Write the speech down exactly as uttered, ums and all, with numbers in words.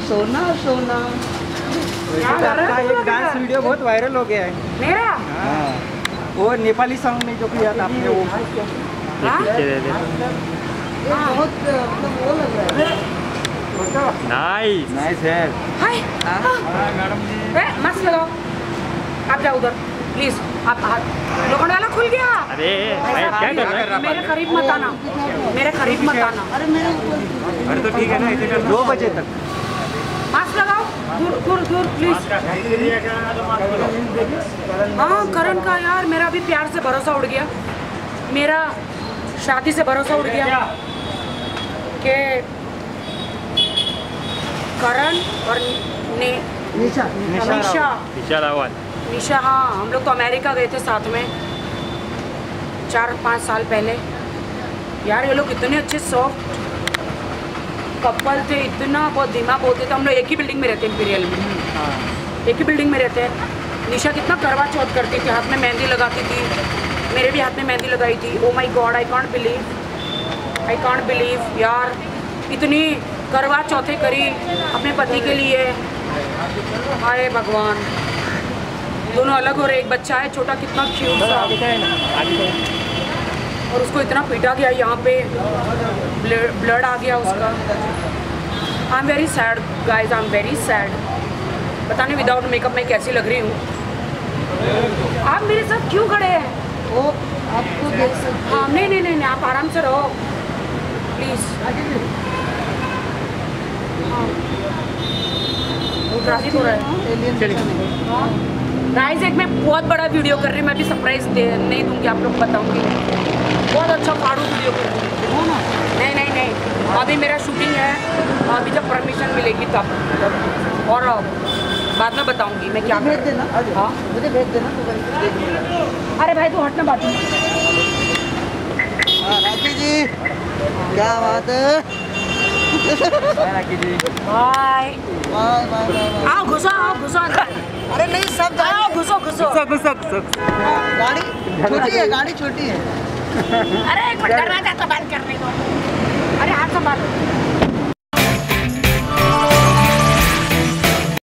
सोना सोना। आपका एक डांस वीडियो बहुत वायरल हो गया है मेरा। हाँ, वो नेपाली सॉन्ग में जो किया था आपने वो। बहुत मतलब वो लग रहा है। नाइस नाइस है। हाय मैडम जी मस्त लगाओ। आप जाओ उधर प्लीज। आप लोखंड वाला खुल गया। अरे भाई क्या कर रहा है? मेरे करीब मत आना, मेरे करीब मत आना। अरे मेरे अरे तो ठीक है ना, इसे कर दो बजे तक मास्क लगाओ। दूर दूर दूर प्लीज। हाँ करण का यार मेरा भी प्यार से भरोसा उड़ गया, मेरा शादी से भरोसा उड़ गया कि करण और ने निशा निशा निशा रावत निशा हाँ हम लोग तो अमेरिका गए थे साथ में चार पाँच साल पहले। यार ये लोग इतने अच्छे सॉफ्ट कपल थे, इतना बहुत दिमाग बोलते थे। हम लोग एक ही बिल्डिंग में रहते हैं इंपीरियल में, एक ही बिल्डिंग में रहते हैं। निशा कितना करवा चौथ करती थी, हाथ में मेहंदी लगाती थी, मेरे भी हाथ में मेहंदी लगाई थी। Oh my god I can't believe, I can't believe यार इतनी करवा चौथे करी अपने पति के लिए। हाय भगवान, दोनों अलग हो रहे। एक बच्चा है छोटा, कितना क्यूट सा, और उसको इतना पीटा गया, यहाँ पे ब्लड आ गया उसका। I am very sad guys, I am very sad. पता नहीं विदाउट मेकअप मैं कैसी लग रही हूँ। आप मेरे साथ क्यों खड़े हैं? वो आपको देख सकते। हाँ नहीं नहीं नहीं आप आराम से रहो प्लीज। ट्रैफिक हो रहा है। गाइस एक मैं बहुत बड़ा वीडियो कर रही हूँ, मैं भी सरप्राइज नहीं दूंगी आप लोग को, बताऊंगी। बहुत अच्छा फाड़ू वीडियो कर रही हूँ। नहीं नहीं नहीं अभी मेरा शूटिंग है, अभी जब परमिशन मिलेगी तब, और बाद में बताऊंगी मैं क्या भेज देना। हाँ मुझे भेज देना तो मैं देख लूँगा। अरे भाई तू हटना बात में। हाँ राखी जी क्या बात है। Rakhi ji bye bye bye bye. आओ घुसो आओ घुसो अंदर। अरे नहीं सब आओ घुसो घुसो। गाड़ी छोटी है, गाड़ी छोटी है। अरे एक मिनट दरवाजा तो बंद करने दो। अरे हाथ संभालो।